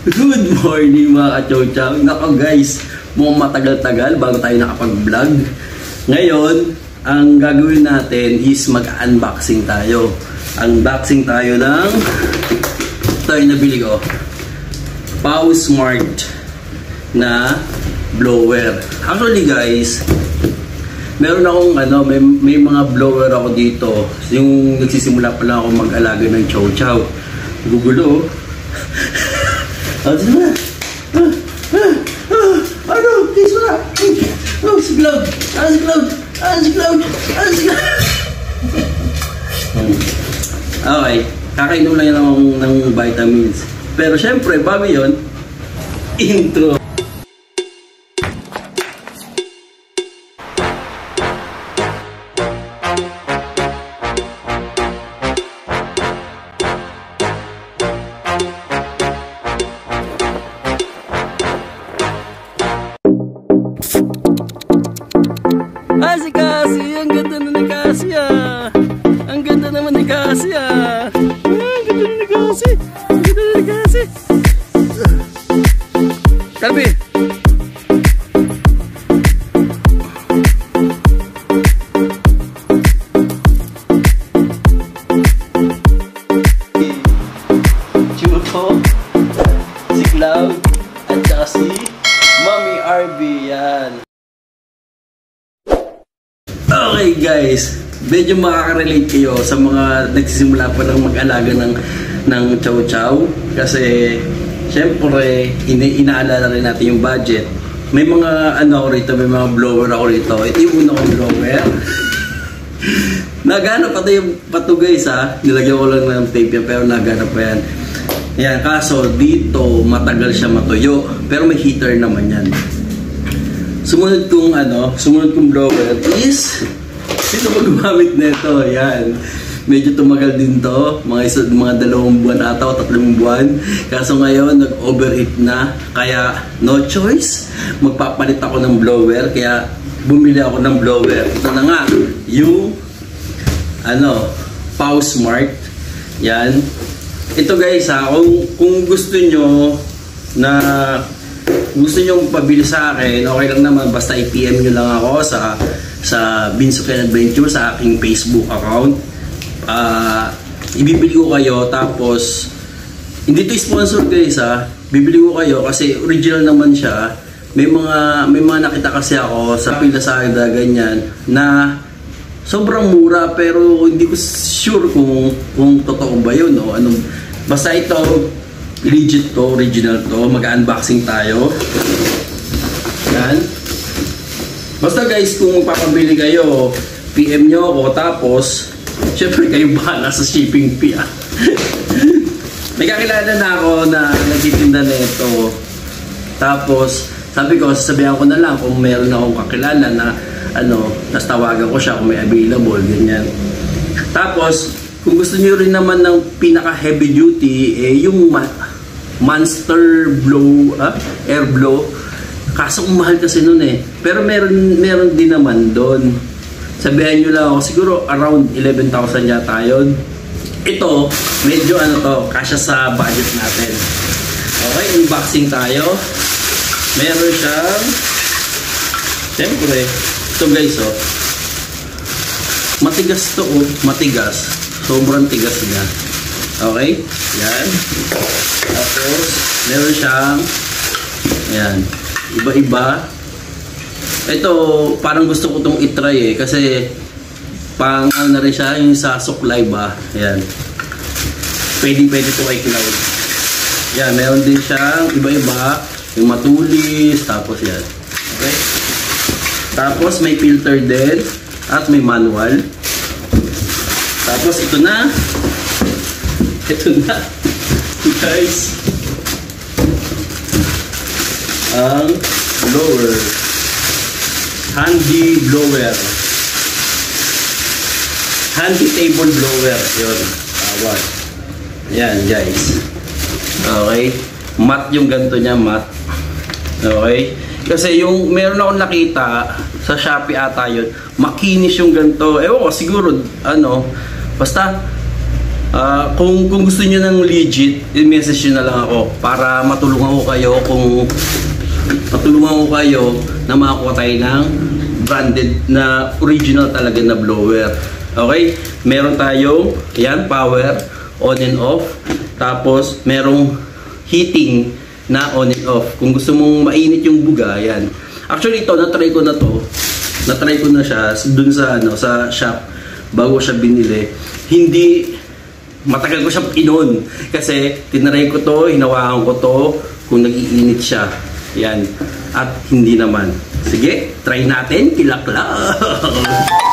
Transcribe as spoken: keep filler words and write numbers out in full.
Good morning mga ka-chow-chow. Nako guys, mukhang matagal-tagal bago tayo nakapag-vlog. Ngayon, ang gagawin natin is mag-unboxing tayo. Unboxing tayo ng ito yung nabili ko. Pau Smart na blower. Actually guys, meron akong ano, may, may mga blower ako dito. Yung nagsisimula pa lang ako mag-alaga ng chow-chow. Gugulo. Ano na? Ah, ah, ah, ano? Please wala. Oh, si Cloud. Ah, si Cloud. Ah, si Cloud. Ah, si Cloud. Okay. Kakainom lang yan ng, ng vitamins. Pero syempre, bago yun, intro. Ah, si Cassie! Ang ganda na ni Cassie ah! Ang ganda naman ni Cassie ah! Ah, ang ganda na ni Cassie! Ang ganda na ni Cassie! Kalbi! Chuto, si Cloud, at saka si Mommy R B yan! Okay guys, medyo makaka-relate kayo sa mga nagsisimula pa lang mag-alaga ng, ng chow-chow. Kasi, syempre, ina inaalala rin natin yung budget. May mga ano ako rito, may mga blower ako rito. Ito yung una kong blower. Nagana pa ito yung pato guys ha. Nilagyan ko lang ng tape yan, pero nagana pa yan. Yan, kaso dito matagal siya matuyo. Pero may heater naman yan. Sumunod kong ano, sumunod kong blower is sino ba gumamit nito? Yan. Medyo tumagal din to, mga isa, mga dalawang buwan ata o tatlong buwan. Kaso ngayon nag-overheat na, kaya no choice, magpapalit ako ng blower, kaya bumili ako ng blower. Ito na nga, yung ano, Pau Smart. Yan. Ito guys ha, kung, kung gusto nyo na gusto nyo pabili sa akin, okay lang naman, basta i-P M nyo lang ako sa sa Binsuken Adventure sa aking Facebook account. Uh, ibibili ko kayo, tapos hindi to sponsor guys ha, bibili ko kayo kasi original naman siya. May mga may mga nakita kasi ako sa Pilasada ganyan na sobrang mura, pero hindi ko sure kung kung totoo ba yun o anong, basta ito legit to, original to. Mag-unboxing tayo. Yan. Basta guys, kung magpapabili kayo, P M nyo ako, tapos syempre kayo bahala sa shipping fee ah. May kakilala na ako na nagtitinda na ito. Tapos sabi ko, sasabihan ko na lang kung meron akong kakilala na ano, tas tawagan ko siya kung may available, ganyan. Tapos kung gusto niyo rin naman ng pinaka heavy duty, eh yung Monster Blow, ah, Air Blow. Kaso kung mahal kasi nun eh. Pero meron, meron din naman doon. Sabihan nyo lang ako, siguro around eleven thousand yata yun. Ito, medyo ano to, kasya sa budget natin. Okay, unboxing tayo. Meron siyang, siyempre, ito guys oh. Matigas to oh, matigas. Sobrang tigas niya. Okay? Yan. Tapos, meron siyang yan. Iba-iba. Ito, parang gusto ko itong itry eh. Kasi, pang ano na rin siya, yung sa suklay ba. Yan. Pwede-pwede ito kay Cloud. Yan, meron din siyang iba-iba. Yung matulis. Tapos yan. Okay? Tapos, may filter din. At may manual. Tapos, ito na. Ito na. Guys. Ang blower. Handy blower. Handy table blower. Yun. Tawag. Yan guys. Okay. Matte yung ganito niya. Matte. Okay. Kasi yung meron akong nakita sa Shopee ata yun. Makinis yung ganito. Ewan ko siguro ano. Basta Uh, kung, kung gusto niyo ng legit, i-message nyo na lang ako para matulungan ko kayo kung matulungan ko kayo na makakuha tayo ng branded na original talaga na blower. Okay? Meron tayong yan, power, on and off. Tapos, merong heating na on and off. Kung gusto mong mainit yung buga, yan. Actually, ito, na-try ko na to. Na-try ko na siya dun sa, ano, sa shop bago siya binili. Hindi matagal ko siya inon kasi tinaray ko to, hinawakan ko to kung nag-iinit siya. Yan. At hindi naman. Sige, try natin. Kilaklak!